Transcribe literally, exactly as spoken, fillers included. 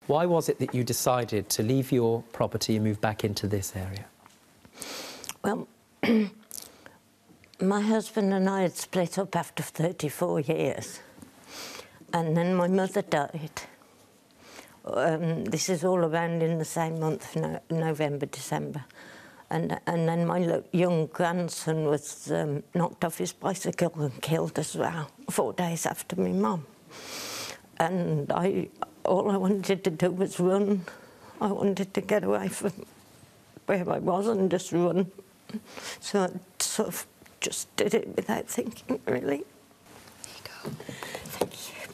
Why was it that you decided to leave your property and move back into this area? Well, my husband and I had split up after thirty-four years, and then my mother died. Um, this is all around in the same month, no, November, December. And, and then my young grandson was um, knocked off his bicycle and killed as well, four days after my mum. And I, all I wanted to do was run. I wanted to get away from where I was and just run. So I sort of just did it without thinking, really. There you go. Thank you.